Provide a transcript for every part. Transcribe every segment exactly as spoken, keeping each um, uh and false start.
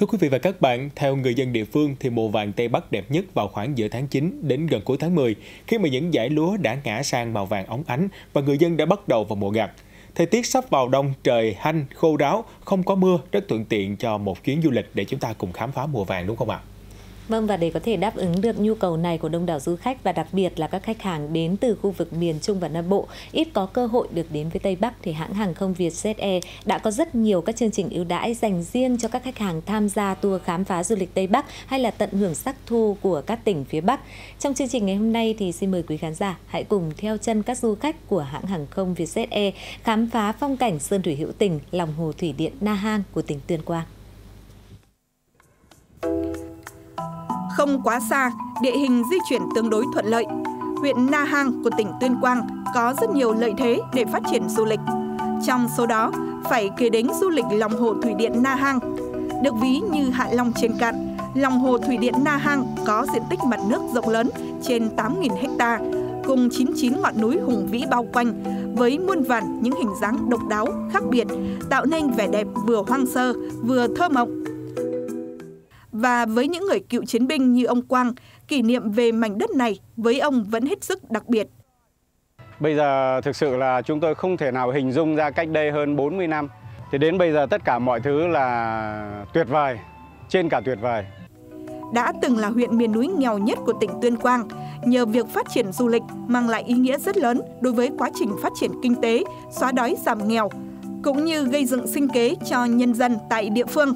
Thưa quý vị và các bạn, theo người dân địa phương thì mùa vàng Tây Bắc đẹp nhất vào khoảng giữa tháng chín đến gần cuối tháng mười, khi mà những dải lúa đã ngã sang màu vàng óng ánh và người dân đã bắt đầu vào mùa gặt. Thời tiết sắp vào đông, trời hanh, khô ráo, không có mưa, rất thuận tiện cho một chuyến du lịch để chúng ta cùng khám phá mùa vàng, đúng không ạ? Vâng, và để có thể đáp ứng được nhu cầu này của đông đảo du khách và đặc biệt là các khách hàng đến từ khu vực miền Trung và Nam Bộ ít có cơ hội được đến với Tây Bắc, thì hãng hàng không Vietjet Air đã có rất nhiều các chương trình ưu đãi dành riêng cho các khách hàng tham gia tour khám phá du lịch Tây Bắc hay là tận hưởng sắc thu của các tỉnh phía Bắc. Trong chương trình ngày hôm nay thì xin mời quý khán giả hãy cùng theo chân các du khách của hãng hàng không Vietjet Air khám phá phong cảnh sơn thủy hữu tình lòng hồ thủy điện Na Hang của tỉnh Tuyên Quang. Không quá xa, địa hình di chuyển tương đối thuận lợi, huyện Na Hang của tỉnh Tuyên Quang có rất nhiều lợi thế để phát triển du lịch. Trong số đó, phải kể đến du lịch lòng hồ thủy điện Na Hang. Được ví như Hạ Long trên cạn, lòng hồ thủy điện Na Hang có diện tích mặt nước rộng lớn trên tám nghìn héc ta, cùng chín mươi chín ngọn núi hùng vĩ bao quanh, với muôn vàn những hình dáng độc đáo, khác biệt, tạo nên vẻ đẹp vừa hoang sơ, vừa thơ mộng. Và với những người cựu chiến binh như ông Quang, kỷ niệm về mảnh đất này với ông vẫn hết sức đặc biệt. Bây giờ thực sự là chúng tôi không thể nào hình dung ra cách đây hơn bốn mươi năm. Thì đến bây giờ tất cả mọi thứ là tuyệt vời, trên cả tuyệt vời. Đã từng là huyện miền núi nghèo nhất của tỉnh Tuyên Quang, nhờ việc phát triển du lịch mang lại ý nghĩa rất lớn đối với quá trình phát triển kinh tế, xóa đói giảm nghèo, cũng như gây dựng sinh kế cho nhân dân tại địa phương.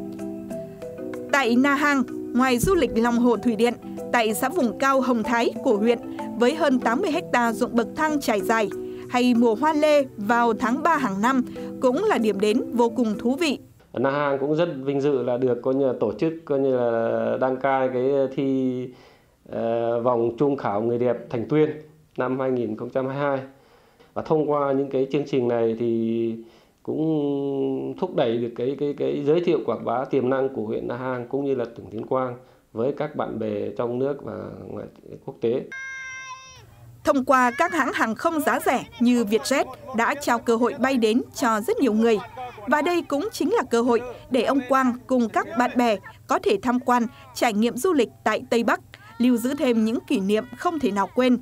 Tại Na Hang, ngoài du lịch lòng hồ thủy điện, tại xã vùng cao Hồng Thái của huyện với hơn tám mươi héc ta ruộng bậc thang trải dài, hay mùa hoa lê vào tháng ba hàng năm cũng là điểm đến vô cùng thú vị. Na Hang cũng rất vinh dự là được coi như là tổ chức coi như là đăng cai cái thi uh, vòng trung khảo người đẹp Thành Tuyên năm hai nghìn không trăm hai mươi hai. Và thông qua những cái chương trình này thì cũng thúc đẩy được cái cái cái giới thiệu quảng bá tiềm năng của huyện Na Hang cũng như là tỉnh Tuyên Quang với các bạn bè trong nước và ngoài quốc tế. Thông qua các hãng hàng không giá rẻ như Vietjet đã trao cơ hội bay đến cho rất nhiều người. Và đây cũng chính là cơ hội để ông Quang cùng các bạn bè có thể tham quan, trải nghiệm du lịch tại Tây Bắc, lưu giữ thêm những kỷ niệm không thể nào quên.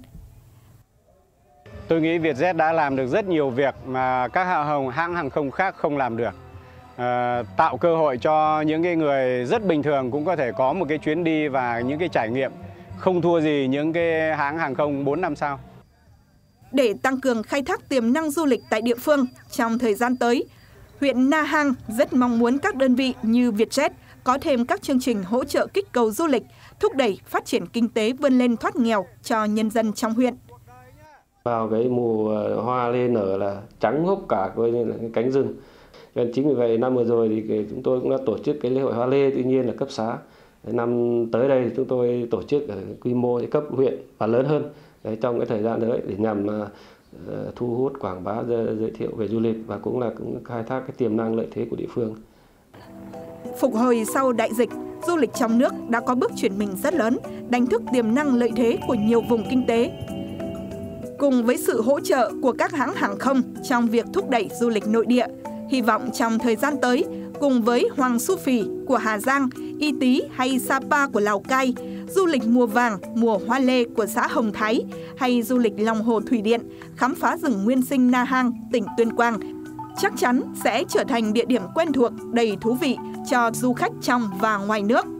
Tôi nghĩ Vietjet đã làm được rất nhiều việc mà các hãng hàng không khác không làm được. À, tạo cơ hội cho những cái người rất bình thường cũng có thể có một cái chuyến đi và những cái trải nghiệm không thua gì những cái hãng hàng không bốn năm sao. Để tăng cường khai thác tiềm năng du lịch tại địa phương trong thời gian tới, huyện Na Hang rất mong muốn các đơn vị như Vietjet có thêm các chương trình hỗ trợ kích cầu du lịch, thúc đẩy phát triển kinh tế vươn lên thoát nghèo cho nhân dân trong huyện. Vào cái mùa hoa lê nở là trắng hốc cả coi như là cái cánh rừng. Nên chính vì vậy năm vừa rồi thì chúng tôi cũng đã tổ chức cái lễ hội hoa lê, tuy nhiên là cấp xã. Năm tới đây thì chúng tôi tổ chức ở quy mô cấp huyện và lớn hơn đấy, trong cái thời gian đấy để nhằm uh, thu hút quảng bá giới thiệu về du lịch và cũng là cũng khai thác cái tiềm năng lợi thế của địa phương. Phục hồi sau đại dịch, du lịch trong nước đã có bước chuyển mình rất lớn, đánh thức tiềm năng lợi thế của nhiều vùng kinh tế. Cùng với sự hỗ trợ của các hãng hàng không trong việc thúc đẩy du lịch nội địa, hy vọng trong thời gian tới, cùng với Hoàng Su Phì của Hà Giang, Y Tý hay Sapa của Lào Cai, du lịch mùa vàng, mùa hoa lê của xã Hồng Thái hay du lịch lòng hồ thủy điện, khám phá rừng nguyên sinh Na Hang, tỉnh Tuyên Quang, chắc chắn sẽ trở thành địa điểm quen thuộc đầy thú vị cho du khách trong và ngoài nước.